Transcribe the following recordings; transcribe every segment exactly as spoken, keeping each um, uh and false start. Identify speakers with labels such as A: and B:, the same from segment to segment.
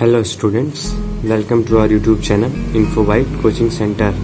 A: Hello students, welcome to our YouTube channel Infobyte coaching centre.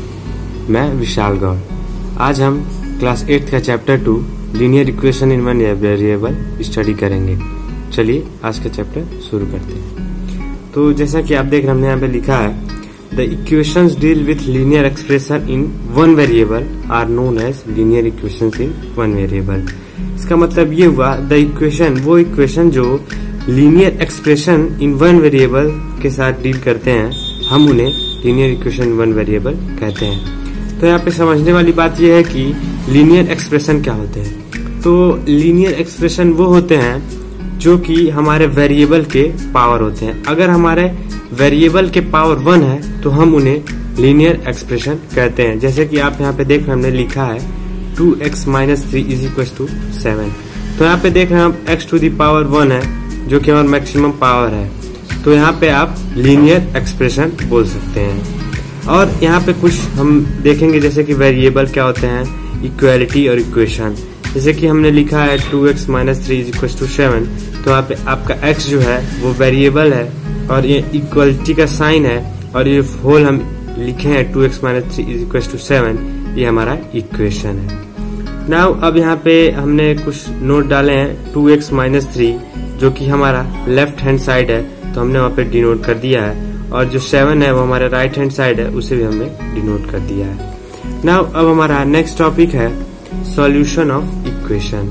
A: मैं विशाल गौड़। आज हम class eighth का chapter two linear equation in one variable study करेंगे। चलिए आज का चैप्टर शुरू करते हैं। तो जैसा कि आप देख रहे हैं, हमने यहाँ पे लिखा है the equations deal with linear expression in one variable are known as linear equations in one variable. इसका मतलब ये हुआ द इक्वेशन, वो इक्वेशन जो linear expression in one variable के साथ डील करते हैं, हम उन्हें लीनियर इक्वेशन वन वेरिएबल कहते हैं। तो यहाँ पे समझने वाली बात यह है कि लीनियर एक्सप्रेशन क्या होते हैं। तो लीनियर एक्सप्रेशन वो होते हैं जो कि हमारे वेरिएबल के पावर होते हैं। अगर हमारे वेरिएबल के पावर वन है तो हम उन्हें लीनियर एक्सप्रेशन कहते हैं। जैसे कि आप यहाँ पे देख रहे हैं, हमने लिखा है two x minus three is equal to seven. तो यहाँ पे देख रहे हैं हम x to the power one है जो कि हमारा मैक्सिमम पावर है। तो यहाँ पे आप लीनियर एक्सप्रेशन बोल सकते हैं। और यहाँ पे कुछ हम देखेंगे जैसे कि वेरिएबल क्या होते हैं, इक्वालिटी और इक्वेशन। जैसे कि हमने लिखा है two x minus three is equal to seven. तो यहाँ पे आपका x जो है वो वेरिएबल है और ये इक्वलिटी का साइन है, और ये होल हम लिखे हैं two x minus three is equal to seven, ये हमारा इक्वेशन है। नाउ अब यहाँ पे हमने कुछ नोट डाले हैं टू एक्स माइनस थ्री जो कि हमारा लेफ्ट हैंड साइड है, तो हमने वहाँ पे डिनोट कर दिया है। और जो सेवन है वो हमारे राइट हैंड साइड है, उसे भी हमने डिनोट कर दिया है। नाउ अब हमारा नेक्स्ट टॉपिक है सॉल्यूशन ऑफ इक्वेशन।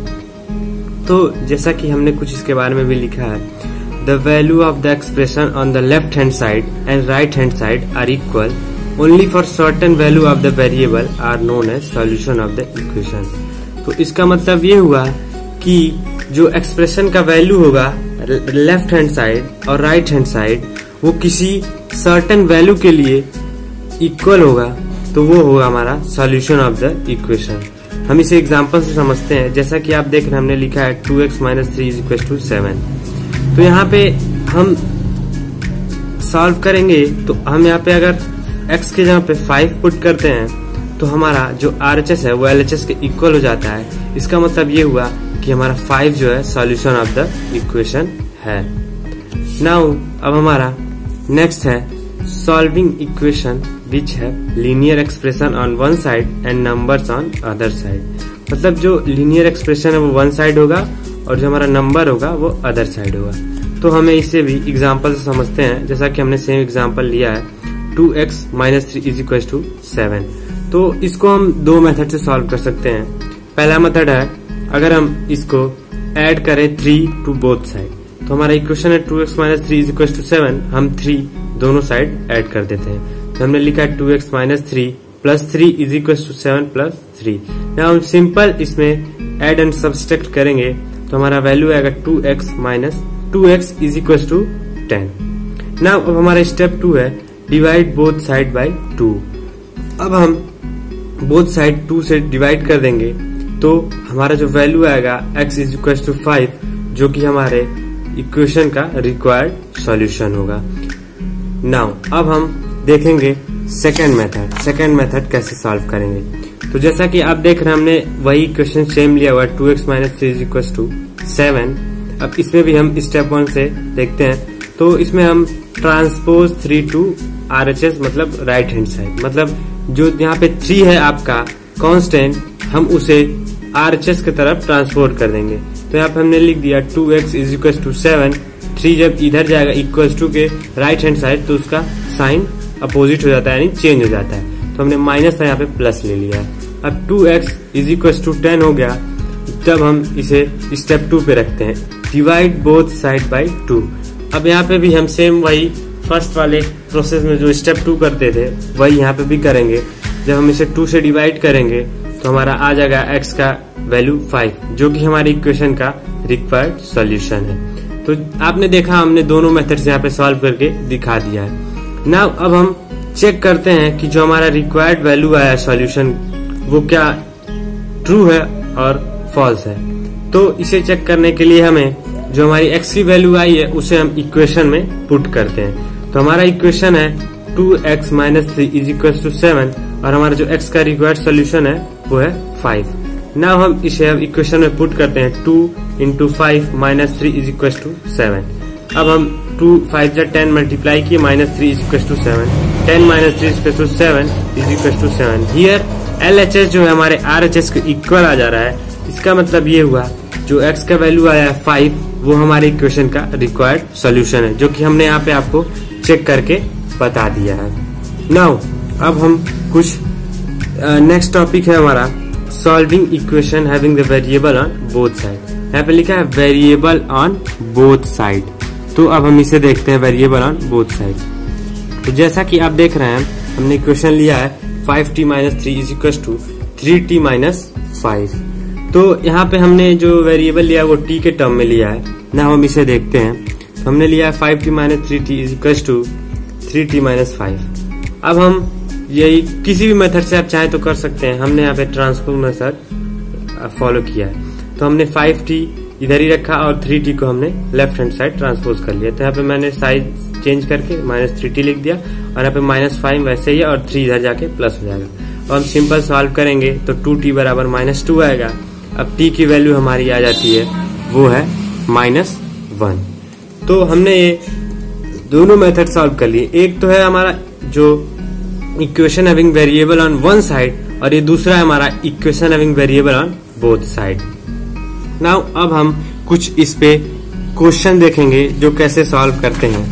A: तो जैसा कि हमने कुछ इसके बारे में भी लिखा है, the value of the expression on the left hand side and right hand side are equal only for certain value of the variable are known as solution of the equation. तो इसका मतलब ये हुआ कि जो एक्सप्रेशन का value होगा left hand side और राइट हैंड साइड, वो किसी सर्टेन वैल्यू के लिए इक्वल होगा, तो वो होगा हमारा सॉल्यूशन ऑफ द इक्वेशन। हम इसे एग्जांपल से समझते हैं। जैसा कि आप देख रहे हैं, हमने लिखा है two x minus three is equal to seven. तो यहाँ पे हम सॉल्व करेंगे तो हम यहाँ पे अगर x के जगह पे फाइव पुट करते हैं तो हमारा जो आर एच एस है वो एल एच एस के इक्वल हो जाता है। इसका मतलब ये हुआ कि हमारा फाइव जो है सॉल्यूशन ऑफ द इक्वेशन है। नाउ अब हमारा नेक्स्ट है सॉल्विंग इक्वेशन विच है linear expression on one side and numbers on other side. मतलब जो लीनियर एक्सप्रेशन है वो वन साइड होगा और जो हमारा नंबर होगा वो अदर साइड होगा। तो हमें इसे भी एग्जाम्पल से समझते हैं। जैसा कि हमने सेम एग्जाम्पल लिया है two x minus three is equal to seven. तो इसको हम दो मेथड से सॉल्व कर सकते हैं। पहला मेथड है, अगर हम इसको ऐड करें थ्री टू बोथ साइड, तो हमारा इक्वेशन है two x minus three is equal to seven. हम थ्री दोनों साइड ऐड कर देते हैं, तो हमने लिखा है two x minus three plus three is equal to seven plus three. Now हम सिंपल इसमें ऐड एंड सब्सट्रैक्ट करेंगे तो हमारा वैल्यू आएगा two x minus two x is equal to ten. Now अब हमारा स्टेप टू है divide both side by two. अब हम बोथ साइड टू से डिवाइड कर देंगे तो हमारा जो वैल्यू आएगा x is equal to five, जो कि हमारे इक्वेशन का रिक्वायर्ड सॉल्यूशन होगा। नाउ अब हम देखेंगे सेकेंड मेथड। सेकेंड मेथड कैसे सॉल्व करेंगे। तो जैसा कि आप देख रहे हैं, हमने वही इक्वेशन सेम लिया हुआ two x minus three is equal to seven. अब इसमें भी हम स्टेप वन से देखते हैं। तो इसमें हम transpose three to R H S, मतलब राइट हैंड साइड, मतलब जो यहाँ पे थ्री है आपका कांस्टेंट, हम उसे आर एच एस की तरफ ट्रांसपोर्ट कर देंगे। तो यहाँ पे हमने लिख दिया two x is equal to seven. Three जब इधर जाएगा इक्वल टू के राइट हैंड साइड, तो उसका साइन अपोजिट हो जाता है, यानी चेंज हो जाता है। तो हमने माइनस था यहाँ पे प्लस ले लिया है। अब two x is equal to ten हो गया। तब हम इसे स्टेप टू पे रखते हैं, divide both side by two. अब यहाँ पे भी हम सेम वही फर्स्ट वाले प्रोसेस में जो स्टेप टू करते थे वही यहाँ पे भी करेंगे। जब हम इसे टू से डिवाइड करेंगे तो हमारा आ जाएगा x का वैल्यू फाइव, जो कि हमारी इक्वेशन का रिक्वायर्ड सॉल्यूशन है। तो आपने देखा, हमने दोनों मेथड से यहाँ पे सॉल्व करके दिखा दिया है। नाउ अब हम चेक करते हैं कि जो हमारा रिक्वायर्ड वैल्यू आया सॉल्यूशन, वो क्या ट्रू है और फॉल्स है। तो इसे चेक करने के लिए हमें जो हमारी x की वैल्यू आई है उसे हम इक्वेशन में पुट करते हैं। तो हमारा इक्वेशन है two x minus three is equal to seven, और हमारा जो x का रिक्वायर्ड सोल्यूशन है वो है फाइव। नाउ हम इसे अब इक्वेशन में पुट करते हैं two into five minus three is equal to seven. अब हम टू फाइव जा टेन मल्टीप्लाई किए minus three is equal to seven, ten minus three is equal to seven is equal to seven. Here L H S जो है हमारे R H S के equal आ जा रहा है। इसका मतलब ये हुआ जो x का वैल्यू आया है फाइव वो हमारे इक्वेशन का रिक्वायर्ड सॉल्यूशन है, जो कि हमने यहाँ पे आपको चेक करके बता दिया है। नाउ अब हम कुछ नेक्स्ट टॉपिक है हमारा solving equation having the variable on both side. यहाँ पे लिखा है वेरिएबल ऑन बोथ साइड, तो अब हम इसे देखते हैं वेरिएबल ऑन बोथ साइड। तो जैसा कि आप देख रहे हैं हमने इक्वेशन लिया है five t minus three is equal to three t minus five. तो यहाँ पे हमने जो वेरिएबल लिया है वो t के टर्म में लिया है ना। हम इसे देखते हैं तो हमने लिया है five t minus three t is equal to three t minus five. अब हम यही किसी भी मेथड से आप चाहे तो कर सकते हैं। हमने यहाँ पे ट्रांसपोज मेथड फॉलो किया है, तो हमने फाइव टी इधर ही रखा और थ्री टी को हमने लेफ्ट हैंड साइड ट्रांसपोज कर लिया। तो यहाँ पे मैंने साइज चेंज करके माइनस थ्री टी लिख दिया और यहाँ पे माइनस फाइव वैसे ही है और थ्री इधर जाके प्लस हो जाएगा। और हम सिंपल सॉल्व करेंगे तो टू टी बराबर माइनस टू आएगा। अब t की वैल्यू हमारी आ जाती है वो है माइनस वन। तो हमने ये दोनों मेथड सॉल्व कर लिए। एक तो है हमारा जो equation having variable on one side और ये दूसरा है हमारा equation having variable on both side. Now अब हम कुछ इस पे क्वेश्चन देखेंगे जो कैसे सॉल्व करते हैं।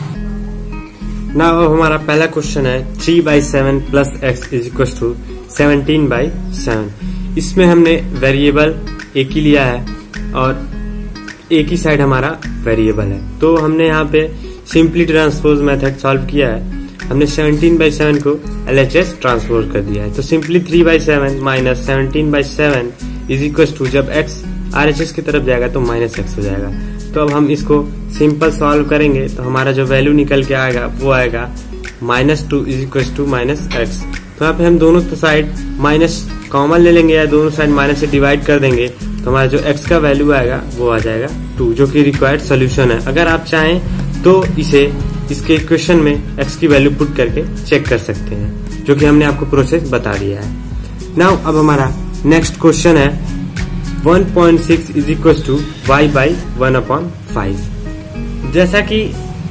A: नाउ अब हमारा पहला क्वेश्चन है three by seven plus x is equal to seventeen by seven. इसमें हमने वेरिएबल एक ही लिया है और एक ही साइड हमारा वेरिएबल है, तो हमने यहाँ पे सिंपली ट्रांसपोज मेथड सॉल्व किया है। हमने सेवनटीन बाई सेवन को एल एच एस ट्रांसपोज कर दिया है। तो simply three by seven minus seventeen by seven is equal to जब x आर एच एस की तरफ जाएगा तो माइनस एक्स हो जाएगा। तो अब हम इसको सिंपल सॉल्व करेंगे तो हमारा जो वैल्यू निकल के आएगा वो आएगा minus two is equal to minus x. तो यहाँ पे हम दोनों साइड माइनस कॉमन ले लेंगे या दोनों साइड माइनस से डिवाइड कर देंगे तो हमारा जो x का वैल्यू आएगा वो आ जाएगा टू, जो कि रिक्वायर्ड सोल्यूशन है। अगर आप चाहें तो इसे इसके इक्वेशन में x की वैल्यू पुट करके चेक कर सकते हैं, जो कि हमने आपको प्रोसेस बता दिया है। नाउ अब हमारा नेक्स्ट क्वेश्चन है one point six is equal to y by one upon five. जैसा कि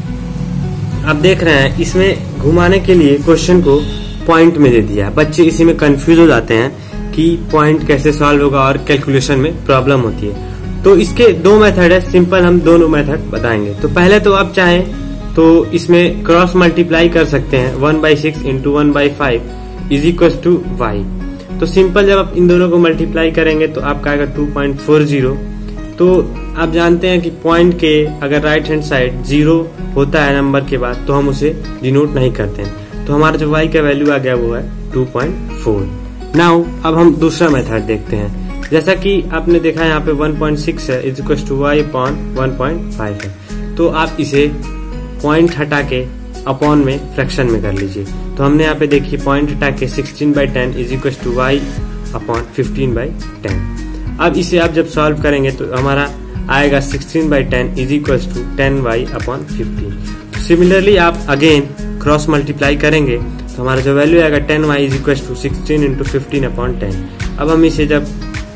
A: आप देख रहे हैं इसमें घुमाने के लिए क्वेश्चन को पॉइंट में दे दिया है। बच्चे इसी में कंफ्यूज हो जाते हैं कि पॉइंट कैसे सॉल्व होगा और कैलकुलेशन में प्रॉब्लम होती है। तो इसके दो मेथड है, सिंपल हम दोनों मेथड बताएंगे। तो पहले तो आप चाहें तो इसमें क्रॉस मल्टीप्लाई कर सकते हैं one by six into one by five is equal to y. तो सिंपल जब आप इन दोनों को मल्टीप्लाई करेंगे तो आपका आएगा टू पॉइंट फोर जीरो। तो आप जानते हैं कि पॉइंट के अगर राइट हैंड साइड जीरो होता है नंबर के बाद तो हम उसे डिनोट नहीं करते हैं। तो हमारा जो y का वैल्यू आ गया वो है टू पॉइंट फोर। नाउ अब हम दूसरा मेथड देखते हैं। जैसा कि आपने देखा यहाँ पे वन पॉइंट सिक्स है is equal to y upon one point five है। तो आप इसे पॉइंट हटा के अपॉन में फ्रैक्शन में कर लीजिए। तो हमने यहाँ पे देखिए पॉइंट हटा के sixteen by ten is equal to y upon fifteen by ten. अब इसे आप जब सॉल्व करेंगे तो हमारा आएगा sixteen by ten is equal to ten y upon fifteen. Similarly आप अगेन क्रॉस मल्टीप्लाई करेंगे तो हमारा जो वैल्यू आएगा ten y is equal to sixteen into fifteen upon ten. अब हम इसे जब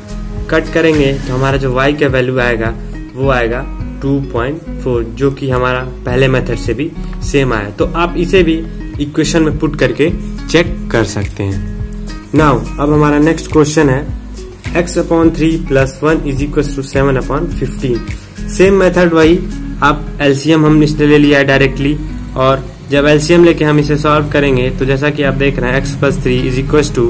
A: कट करेंगे तो हमारा जो y का वैल्यू आएगा वो आएगा टू पॉइंट फोर, जो कि हमारा पहले मेथड से भी सेम आया। तो आप इसे भी इक्वेशन में पुट करके चेक कर सकते हैं। नाउ अब हमारा नेक्स्ट क्वेश्चन है x upon three plus one is equal to seven upon fifteen. Same method वही, आप एलसीएम हमने इसने ले लिया है डायरेक्टली, और जब एलसीएम लेके हम इसे सॉल्व करेंगे तो जैसा कि आप देख रहे हैं x plus three is equal to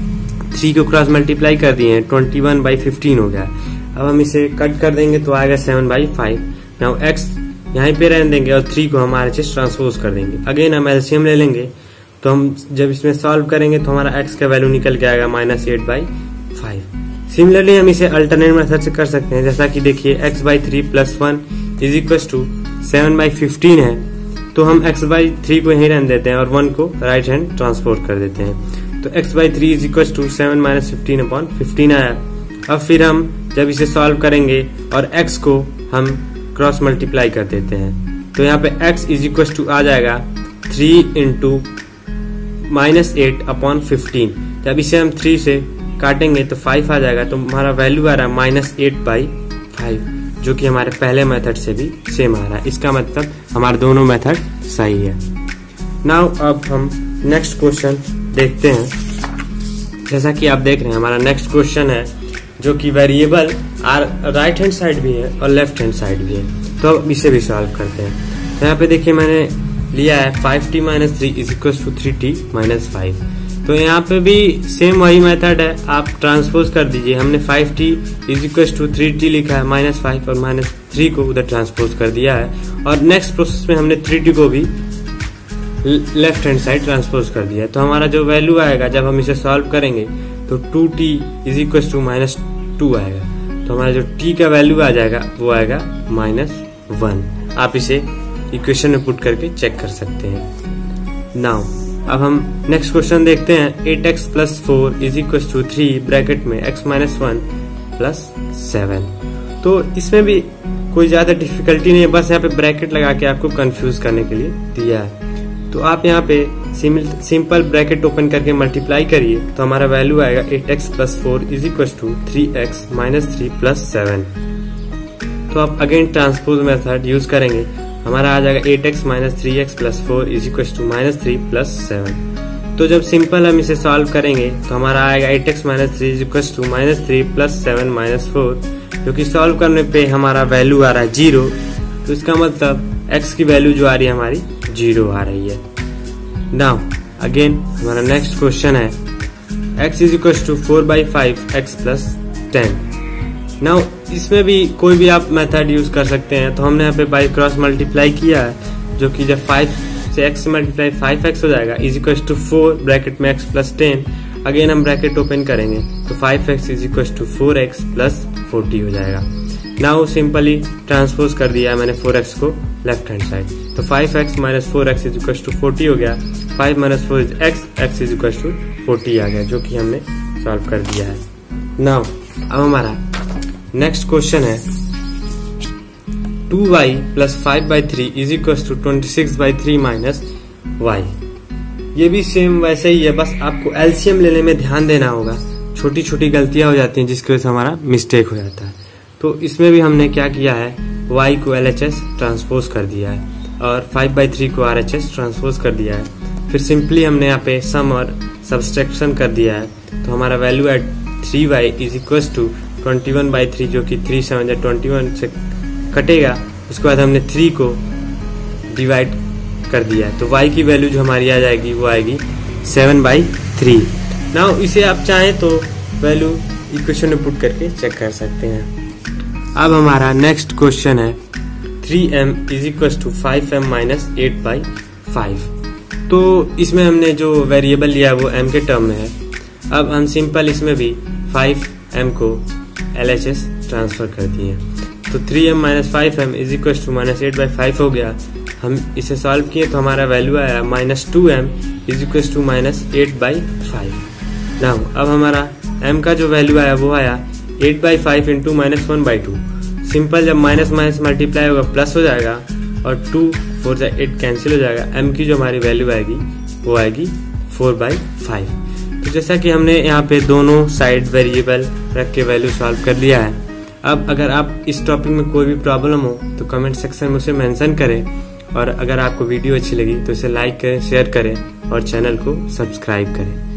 A: three को क्रॉस मल्टीप्लाई कर दिए ट्वेंटी वन बाई फिफ्टीन हो गया। अब हम इसे कट कर देंगे तो आएगा seven by five. Now x यहीं पे रहने देंगे और थ्री को हमारे चीज ट्रांसपोज कर देंगे। अगेन हम एलसीएम ले लेंगे तो हम जब इसमें सॉल्व करेंगे तो हमारा x का वैल्यू निकल के आएगा minus eight by five. Similarly हम इसे अल्टरनेट मेथड से कर सकते हैं। जैसा कि देखिए x by three plus one is equal to seven by fifteen है, तो हम x बाई थ्री को यहीं रहने देते हैं और वन को राइट हैंड ट्रांसपोर्ट कर देते हैं। तो x by three is equal to seven minus fifteen upon fifteen आया। अब फिर हम जब इसे सॉल्व करेंगे और x को हम क्रॉस मल्टीप्लाई कर देते हैं तो यहाँ पे x इज इक्वल टू आ जाएगा three into minus eight upon fifteen. जब इसे हम थ्री से काटेंगे तो फाइव आ जाएगा। तो हमारा वैल्यू आ रहा है माइनस एट बाई फाइव, जो कि हमारे पहले मेथड से भी सेम आ रहा है। इसका मतलब हमारे दोनों मेथड सही है। नाउ अब हम नेक्स्ट क्वेश्चन देखते हैं। जैसा कि आप देख रहे हैं हमारा नेक्स्ट क्वेश्चन है जो कि variable are right hand side भी है और लेफ्ट हैंड साइड भी है। तो अब इसे भी सॉल्व करते हैं। तो यहाँ पे देखिए मैंने लिया है five t minus three is equal to three t minus five. तो यहाँ पे भी सेम वही मेथड है, आप ट्रांसपोज कर दीजिए। हमने five t is equal to three t लिखा है, माइनस फाइव और माइनस थ्री को उधर ट्रांसपोज कर दिया है और नेक्स्ट प्रोसेस में हमने थ्री टी को भी लेफ्ट हैंड साइड ट्रांसपोज कर दिया है। तो हमारा जो वैल्यू आएगा जब हम इसे सॉल्व करेंगे तो two t is equal to minus two आएगा। तो हमारा जो टी का वैल्यू आ जाएगा वो आएगा माइनस वन। आप इसे इक्वेशन में पुट करके चेक कर सकते हैं। नाउ अब हम नेक्स्ट क्वेश्चन देखते हैं। Eight x plus four is equal to three bracket में x minus one plus seven. तो इसमें भी कोई ज्यादा डिफिकल्टी नहीं है, बस यहाँ पे ब्रैकेट लगा के आपको कंफ्यूज करने के लिए दिया है। तो आप यहाँ पे सिंपल ब्रैकेट ओपन करके मल्टीप्लाई करिए तो हमारा वैल्यू आएगा eight x plus four is equal to three x minus three plus seven. तो आप अगेन ट्रांसपोज मेथड यूज करेंगे, हमारा आ जाएगा eight x minus three x plus four is equal to minus three plus seven. तो जब simple हम इसे सॉल्व करेंगे तो हमारा आएगा eight x minus three is equal to minus three plus seven minus four, जो कि सॉल्व करने पे हमारा वैल्यू आ रहा है जीरो। तो इसका मतलब x की वैल्यू जो आ रही है हमारी जीरो आ रही है। नाउ अगेन हमारा नेक्स्ट क्वेश्चन है x is equal to four by five x plus ten. Now इसमें भी कोई भी आप मेथड यूज कर सकते हैं। तो हमने यहाँ पे बाई क्रॉस मल्टीप्लाई किया है, जो कि जब फाइव से x मल्टीप्लाई फाइव एक्स हो जाएगा is equal to four bracket में x प्लस टेन। अगेन हम ब्रैकेट ओपन करेंगे तो five x is equal to four x plus forty हो जाएगा। नाउ सिंपली ट्रांसपोज कर दिया है मैंने फोर एक्स को लेफ्ट हैंड साइड। तो five x minus four x is equal to forty हो गया। Five minus four is x, x is equal to forty आ गया, जो कि हमने सॉल्व कर दिया है। नाउ अब हमारा नेक्स्ट क्वेश्चन है two y plus five by three is equal to twenty six by three minus y. ये भी सेम वैसे ही है, बस आपको एलसीएम लेने में ध्यान देना होगा। छोटी छोटी गलतियां हो जाती हैं जिसकी वजह से हमारा मिस्टेक हो जाता है। तो इसमें भी हमने क्या किया है, y को एल एच एस ट्रांसपोज कर दिया है और फाइव बाई थ्री को आर एच एस ट्रांसपोज कर दिया है। फिर सिंपली हमने यहाँ पे सम और सब्सट्रैक्शन कर दिया है। तो हमारा वैल्यू है three y is equal to twenty one by three, जो कि थ्री सेवन या ट्वेंटी वन से कटेगा। उसके बाद हमने थ्री को डिवाइड कर दिया है। तो y की वैल्यू जो हमारी आ जाएगी वो आएगी सेवन बाई थ्री। नाउ इसे आप चाहें तो वैल्यू इक्वेशन में पुट करके चेक कर सकते हैं। अब हमारा नेक्स्ट क्वेश्चन है three m is equal to five m minus eight by five. तो इसमें हमने जो वेरिएबल लिया है वो m के टर्म में है। अब हम सिंपल इसमें भी फाइव एम को एल एच एस ट्रांसफर कर दिए। तो three m minus five m is equal to minus eight by five हो गया। हम इसे सॉल्व किए तो हमारा वैल्यू आया minus two m is equal to minus eight by five. Now अब हमारा m का जो वैल्यू आया वो आया eight by five into minus one by two. Simple जब माइनस माइनस मल्टीप्लाई होगा प्लस हो जाएगा और टू फोर से एट कैंसिल हो जाएगा। m की जो हमारी वैल्यू आएगी वो आएगी फोर बाई फाइव। तो जैसा कि हमने यहाँ पे दोनों साइड वेरिएबल रख के वैल्यू सॉल्व कर लिया है। अब अगर आप इस टॉपिक में कोई भी प्रॉब्लम हो तो कमेंट सेक्शन में उसे मेंशन करें और अगर आपको वीडियो अच्छी लगी तो इसे लाइक करें, शेयर करें और चैनल को सब्सक्राइब करें।